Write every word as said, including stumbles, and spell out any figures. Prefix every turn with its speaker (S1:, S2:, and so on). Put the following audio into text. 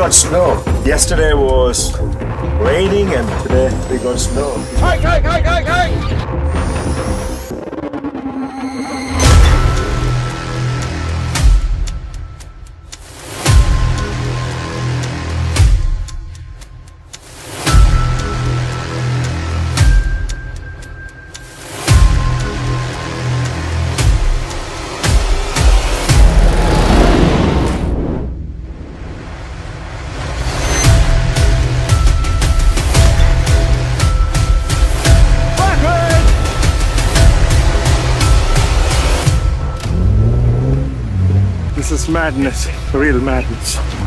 S1: got snow. Yesterday was raining and today we got snow.
S2: Hike, hike, hike, hike, hike!
S3: This is madness, real madness.